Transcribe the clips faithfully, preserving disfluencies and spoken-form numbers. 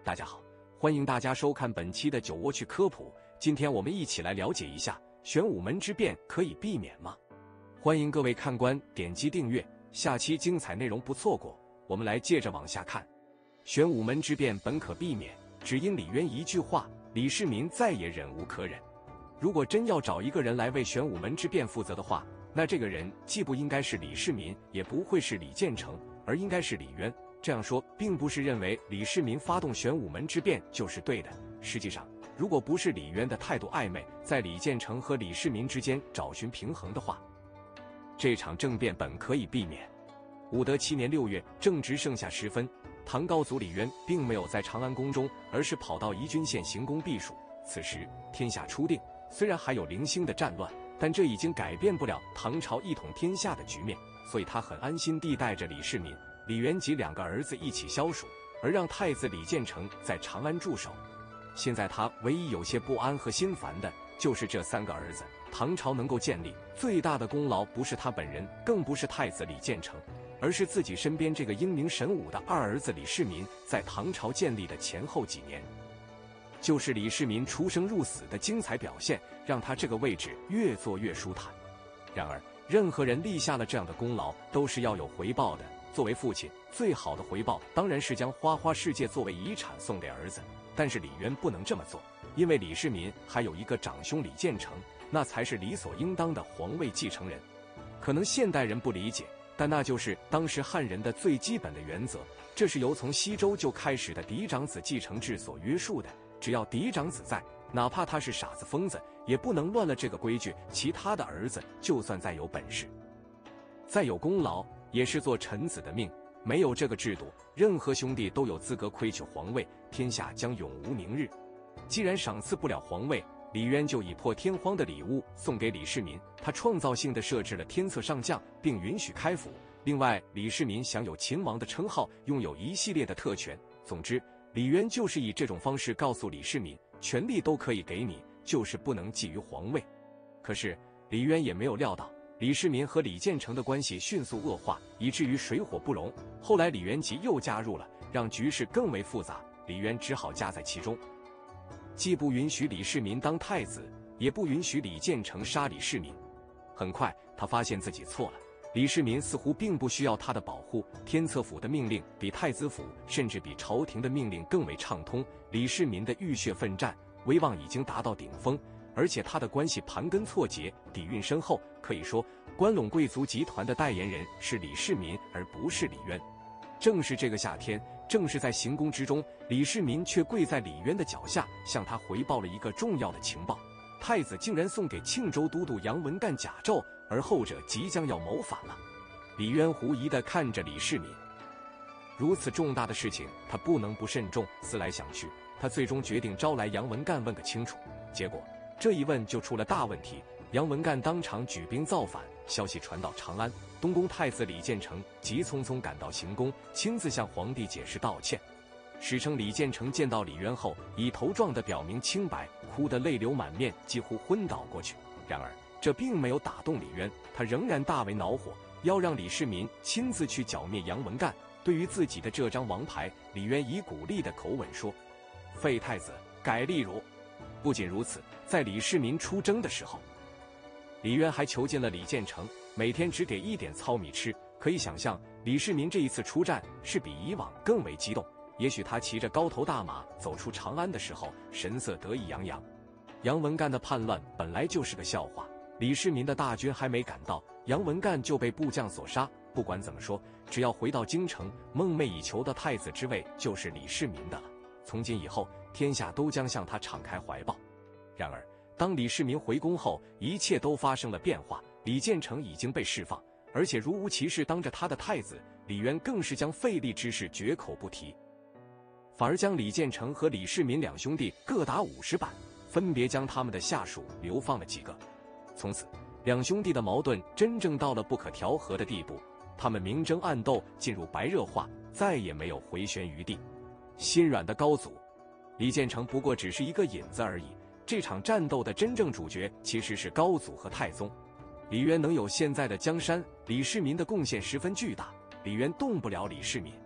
大家好，欢迎大家收看本期的酒窝趣科普。今天我们一起来了解一下玄武门之变可以避免吗？欢迎各位看官点击订阅，下期精彩内容不错过。我们来接着往下看。玄武门之变本可避免，只因李渊一句话，李世民再也忍无可忍。如果真要找一个人来为玄武门之变负责的话，那这个人既不应该是李世民，也不会是李建成，而应该是李渊。这样说并不是认为李世民发动玄武门之变就是对的，实际上如果不是李渊的态度暧昧，在李建成和李世民之间找寻平衡的话，这场政变本可以避免。武德七年六月，正值盛夏时分，唐高祖李渊并没有在长安宫中，而是跑到宜君县行宫避暑。此时天下初定，虽然还有零星的战乱，但这已经改变不了唐朝一统天下的局面，所以他很安心地带着李世民、李渊及两个儿子一起消暑，而让太子李建成在长安驻守。现在他唯一有些不安和心烦的就是这三个儿子。唐朝能够建立，最大的功劳不是他本人，更不是太子李建成，而是自己身边这个英明神武的二儿子李世民在唐朝建立的前后几年。就是李世民出生入死的精彩表现，让他这个位置越做越舒坦。然而任何人立下了这样的功劳，都是要有回报的。作为父亲，最好的回报当然是将花花世界作为遗产送给儿子，但是李渊不能这么做，因为李世民还有一个长兄李建成，那才是理所应当的皇位继承人。可能现代人不理解，但那就是当时汉人的最基本的原则，这是由从西周就开始的嫡长子继承制所约束的。只要嫡长子在，哪怕他是傻子疯子，也不能乱了这个规矩。其他的儿子就算再有本事，再有功劳，也是做臣子的命。没有这个制度，任何兄弟都有资格窥取皇位，天下将永无宁日。既然赏赐不了皇位，李渊就以破天荒的礼物送给李世民，他创造性地设置了天策上将，并允许开府。另外，李世民享有秦王的称号，拥有一系列的特权。总之，李渊就是以这种方式告诉李世民，权力都可以给你，就是不能觊觎皇位。可是李渊也没有料到，李世民和李建成的关系迅速恶化，以至于水火不容。后来李元吉又加入了，让局势更为复杂，李渊只好夹在其中，既不允许李世民当太子，也不允许李建成杀李世民。很快他发现自己错了，李世民似乎并不需要他的保护，天策府的命令比太子府甚至比朝廷的命令更为畅通。李世民的浴血奋战，威望已经达到顶峰，而且他的关系盘根错节，底蕴深厚。可以说，关陇贵族集团的代言人是李世民，而不是李渊。正是这个夏天，正是在行宫之中，李世民却跪在李渊的脚下，向他回报了一个重要的情报：太子竟然送给庆州都督杨文干甲胄，而后者即将要谋反了。李渊狐疑地看着李世民，如此重大的事情，他不能不慎重。思来想去，他最终决定招来杨文干问个清楚。结果这一问就出了大问题，杨文干当场举兵造反。消息传到长安，东宫太子李建成急匆匆赶到行宫，亲自向皇帝解释道歉。史称李建成见到李渊后，以头状地表明清白，哭得泪流满面，几乎昏倒过去。然而这并没有打动李渊，他仍然大为恼火，要让李世民亲自去剿灭杨文干。对于自己的这张王牌，李渊以鼓励的口吻说：“废太子，改例如。”不仅如此，在李世民出征的时候，李渊还囚禁了李建成，每天只给一点糙米吃。可以想象，李世民这一次出战是比以往更为激动。也许他骑着高头大马走出长安的时候，神色得意洋洋。杨文干的叛乱本来就是个笑话，李世民的大军还没赶到，杨文干就被部将所杀。不管怎么说，只要回到京城，梦寐以求的太子之位就是李世民的了。从今以后，天下都将向他敞开怀抱。然而当李世民回宫后，一切都发生了变化。李建成已经被释放，而且如无其事当着他的太子。李渊更是将废立之事绝口不提，反而将李建成和李世民两兄弟各打五十板，分别将他们的下属流放了几个。从此两兄弟的矛盾真正到了不可调和的地步，他们明争暗斗，进入白热化，再也没有回旋余地。心软的高祖李建成不过只是一个引子而已，这场战斗的真正主角其实是高祖和太宗。李渊能有现在的江山，李世民的贡献十分巨大，李渊动不了李世民。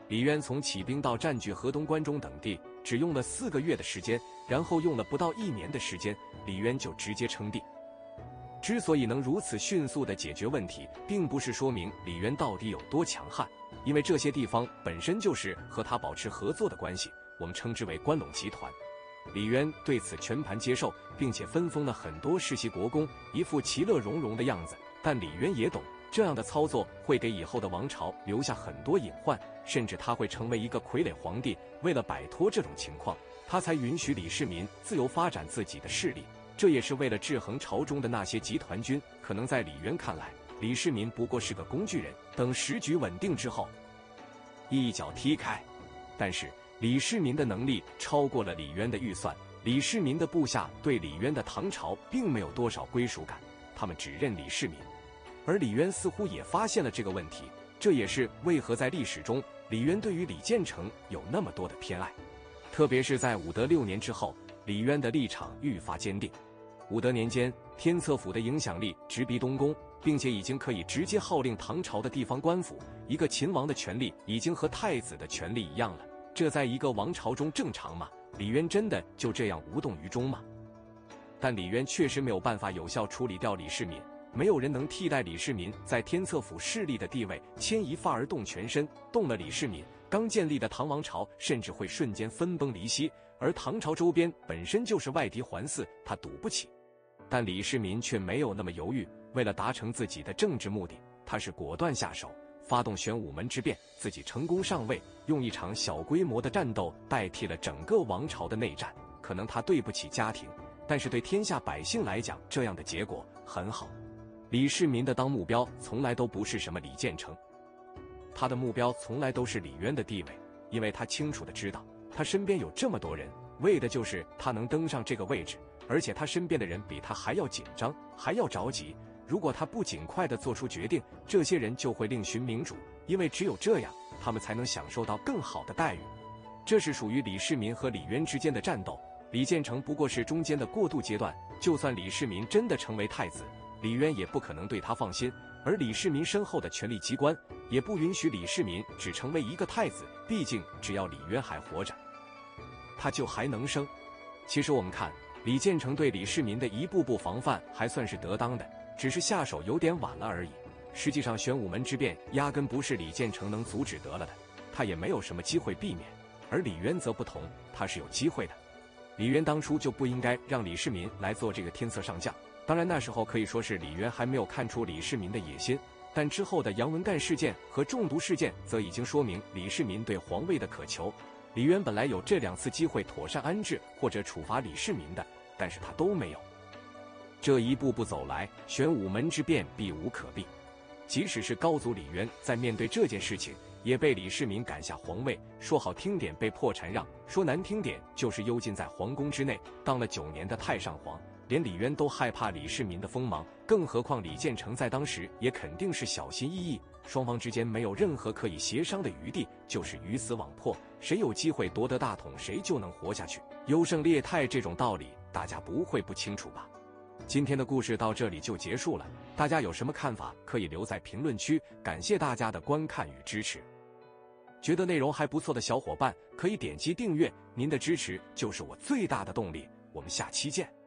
李渊从起兵到占据河东、关中等地，只用了四个月的时间，然后用了不到一年的时间，李渊就直接称帝。之所以能如此迅速地解决问题，并不是说明李渊到底有多强悍，因为这些地方本身就是和他保持合作的关系，我们称之为关陇集团。李渊对此全盘接受，并且分封了很多世袭国公，一副其乐融融的样子。但李渊也懂，这样的操作会给以后的王朝留下很多隐患，甚至他会成为一个傀儡皇帝。为了摆脱这种情况，他才允许李世民自由发展自己的势力，这也是为了制衡朝中的那些集团军。可能在李渊看来，李世民不过是个工具人，等时局稳定之后，一脚踢开。但是李世民的能力超过了李渊的预算，李世民的部下对李渊的唐朝并没有多少归属感，他们只认李世民。而李渊似乎也发现了这个问题，这也是为何在历史中李渊对于李建成有那么多的偏爱。特别是在武德六年之后，李渊的立场愈发坚定。武德年间，天策府的影响力直逼东宫，并且已经可以直接号令唐朝的地方官府，一个秦王的权力已经和太子的权力一样了。这在一个王朝中正常吗？李渊真的就这样无动于衷吗？但李渊确实没有办法有效处理掉李世民，没有人能替代李世民在天策府势力的地位，牵一发而动全身，动了李世民，刚建立的唐王朝甚至会瞬间分崩离析，而唐朝周边本身就是外敌环伺，他赌不起。但李世民却没有那么犹豫，为了达成自己的政治目的，他是果断下手，发动玄武门之变，自己成功上位，用一场小规模的战斗代替了整个王朝的内战。可能他对不起家庭，但是对天下百姓来讲，这样的结果很好。李世民的当目标从来都不是什么李建成，他的目标从来都是李渊的地位，因为他清楚地知道，他身边有这么多人，为的就是他能登上这个位置，而且他身边的人比他还要紧张，还要着急。如果他不尽快地做出决定，这些人就会另寻明主，因为只有这样，他们才能享受到更好的待遇。这是属于李世民和李渊之间的战斗，李建成不过是中间的过渡阶段。就算李世民真的成为太子，李渊也不可能对他放心，而李世民身后的权力机关也不允许李世民只成为一个太子，毕竟只要李渊还活着，他就还能生。其实我们看李建成对李世民的一步步防范还算是得当的，只是下手有点晚了而已。实际上玄武门之变压根不是李建成能阻止得了的，他也没有什么机会避免。而李渊则不同，他是有机会的。李渊当初就不应该让李世民来做这个天策上将，当然那时候可以说是李渊还没有看出李世民的野心，但之后的杨文干事件和中毒事件则已经说明李世民对皇位的渴求。李渊本来有这两次机会妥善安置或者处罚李世民的，但是他都没有。这一步步走来，玄武门之变避无可避。即使是高祖李渊在面对这件事情，也被李世民赶下皇位，说好听点被迫禅让，说难听点就是幽禁在皇宫之内。当了九年的太上皇，连李渊都害怕李世民的锋芒，更何况李建成在当时也肯定是小心翼翼，双方之间没有任何可以协商的余地，就是鱼死网破，谁有机会夺得大统，谁就能活下去。优胜劣汰这种道理，大家不会不清楚吧？今天的故事到这里就结束了，大家有什么看法可以留在评论区，感谢大家的观看与支持。觉得内容还不错的小伙伴可以点击订阅，您的支持就是我最大的动力。我们下期见。